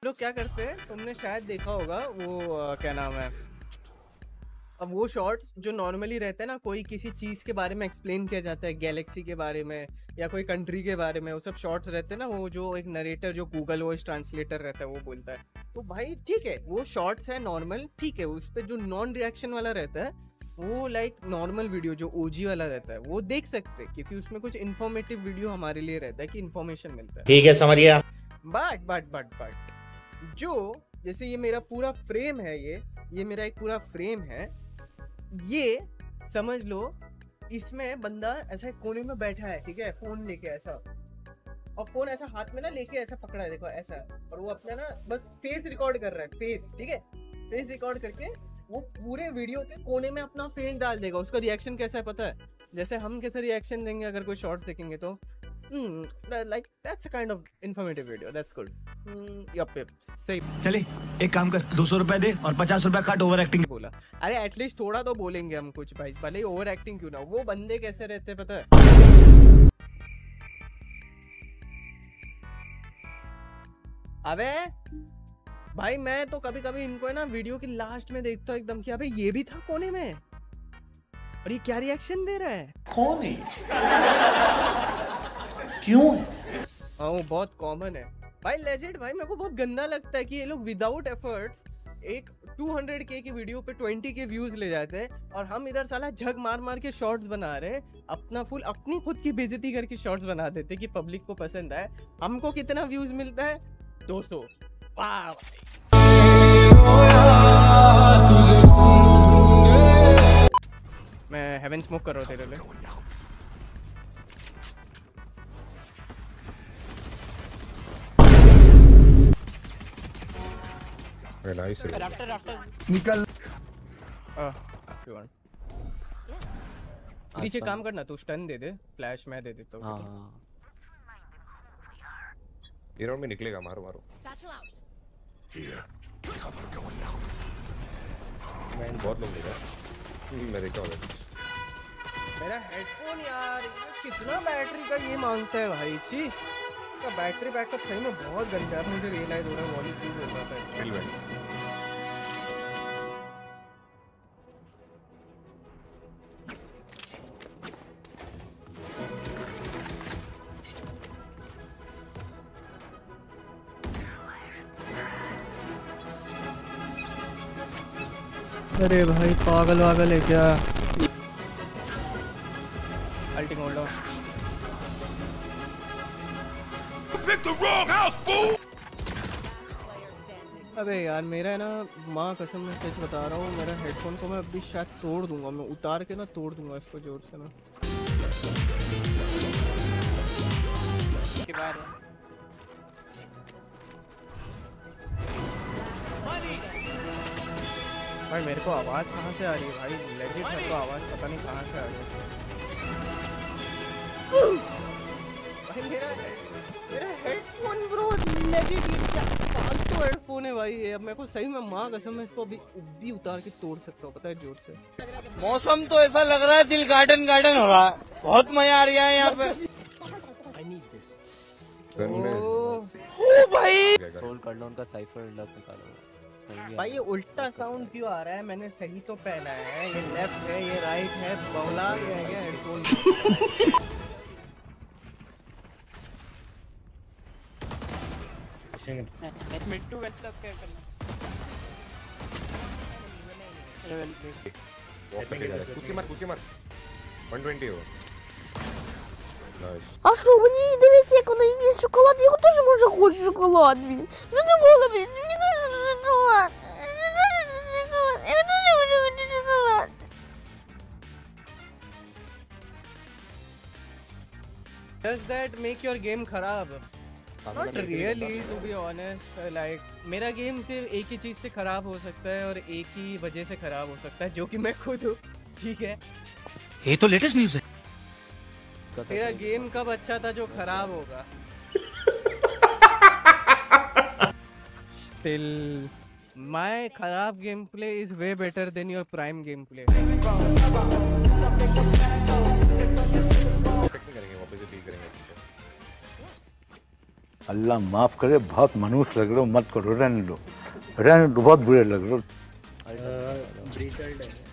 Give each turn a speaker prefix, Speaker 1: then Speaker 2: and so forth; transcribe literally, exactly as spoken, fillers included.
Speaker 1: लोग क्या करते हैं, तुमने शायद देखा होगा वो आ, क्या नाम है, अब वो शॉर्ट्स जो नॉर्मली रहते हैं ना, कोई किसी चीज़ के बारे में एक्सप्लेन किया जाता है, गैलेक्सी के बारे में या कोई कंट्री के बारे में, वो सब शॉर्ट्स रहते हैं ना, वो जो एक नरेटर जो गूगल वॉइस ट्रांसलेटर रहता है वो बोलता है। तो भाई ठीक है, वो शॉर्ट्स है नॉर्मल, ठीक है। उस पर जो नॉन रिएक्शन वाला रहता है वो लाइक नॉर्मल वीडियो जो ओजी वाला रहता है वो देख सकते हैं, क्योंकि उसमें कुछ इन्फॉर्मेटिव वीडियो हमारे लिए रहता है कि इन्फॉर्मेशन मिलता है।
Speaker 2: ठीक है, समझ गया।
Speaker 1: बट बट बट बट जो जैसे ये मेरा पूरा फ्रेम है, ये ये मेरा एक पूरा फ्रेम है, ये समझ लो इसमें बंदा ऐसा कोने में बैठा है, ठीक है, फोन लेके ऐसा, और फोन ऐसा हाथ में ना लेके ऐसा पकड़ा है, देखो ऐसा, और वो अपना ना बस फेस रिकॉर्ड कर रहा है, फेस, ठीक है, फेस रिकॉर्ड करके वो पूरे वीडियो के कोने में अपना फेस डाल देगा। उसका रिएक्शन कैसा है पता है, जैसे हम कैसे रिएक्शन देंगे अगर कोई शॉर्ट देखेंगे तो like that's a kind of informative video, that's good. Yup yup सही।
Speaker 3: चले एक काम कर, दो सौ रुपए दे और पचास रुपए काट ओवर एक्टिंग
Speaker 1: बोला। अरे एटलीस्ट थोड़ा तो बोलेंगे हम कुछ भाई, भले ही ओवर एक्टिंग क्यों ना। वो बंदे कैसे रहते पता है, अबे भाई मैं तो कभी कभी इनको है ना वीडियो की लास्ट में देखता हूँ एकदम कि अबे ये भी था कोने में और ये क्या रिएक्शन दे रहा है,
Speaker 4: कौन है, क्यों है?
Speaker 1: हाँ वो बहुत कॉमन है भाई, लेजेंड भाई। मेरे को बहुत गंदा लगता है कि ये लोग विदाउट एफर्ट्स एक दो सौ के की वीडियो पे बीस के व्यूज ले जाते हैं, और हम इधर साला झग मार मार के शॉर्ट्स बना रहे हैं, अपना फुल अपनी खुद की बेइज्जती करके शॉर्ट्स बना देते कि पब्लिक को पसंद आए। हमको कितना व्यूज मिलता है, दो सौ। वाह मैं हेवन स्मोक कर रहा हूँ तेरे लिए।
Speaker 5: नाइस
Speaker 3: निकल।
Speaker 1: नीचे काम करना, तू स्टन दे दे, फ्लैश मैं दे देता हूँ।
Speaker 5: ये राउंड में निकलेगा, मारो मारो। मैं बहुत लोग देखा, मैं देखा होगा।
Speaker 1: मेरा हेडफोन यार कितना बैटरी का ये मांगता है भाई, छी का बैटरी बैकअप सही में बहुत गंदा है। मुझे रियलाइज हो रहा है वॉल्यूम क्यों हो रहा है।
Speaker 5: मिल भाई
Speaker 1: अरे भाई पागल वागल है क्या। अल्टिंग होल्ड ऑन। अबे यार मेरा है ना, माँ कसम मैं सच बता रहा हूँ, मेरा हेडफोन को मैं अभी शायद तोड़ दूंगा, मैं उतार के ना तोड़ दूंगा इसको जोर से ना। के बाद भाई मेरे को आवाज कहाँ से आ रही है भाई, लेजिट मेरे को आवाज पता नहीं कहाँ से आ रही है भाई। मेरा मेरा हेडफोन ब्रो लेजिट क्या फालतू हेडफोन है भाई ये। अब मेरे को सही में माँ कसम मैं इसको अभी भी उतार के तोड़ सकता हूँ, पता है, जोर से।
Speaker 6: मौसम तो ऐसा लग रहा है दिल गार्डन गार्डन हो रहा है, बहुत मजा आ रहा है यहाँ पे। ओ भाई
Speaker 7: सोल कर लो उनका साइफर लॉक निकालो
Speaker 1: भाई। ये उल्टा साउंड क्यों आ रहा है, मैंने सही तो पहना है, ये लेफ्ट है ये राइट है, बौला गया है हेडफोन।
Speaker 7: मिड टू वेस्ट का क्या करना
Speaker 5: कुकी मार कुकी मार एक सौ बीस हो।
Speaker 8: А что, мне не доверить, как он есть шоколад? Я тоже, может, хочу шоколад, блин. Задумала, блин. Мне нужен шоколад. Мне нужен шоколад. Я тоже хочу шоколад.
Speaker 1: Does that make your game खराब? Not really, to be honest. Like मेरा गेम सिर्फ एक ही चीज से खराब हो सकता है और एक ही वजह से खराब हो सकता है, जो कि मैं खुद हूँ, ठीक है।
Speaker 3: ये तो लेटेस्ट न्यूज़ है।
Speaker 1: तेरा गेम कब अच्छा था जो खराब होगा? Still, my खराब gameplay is way better than your prime gameplay.
Speaker 5: करेंगे वापस से बी करेंगे।
Speaker 2: अल्लाह माफ करे, बहुत मनुष्य लग रहे हो, मत करो, रहने दो, रहने दो, बहुत बुरे लग रहे हो।
Speaker 1: ब्रिचर्ड है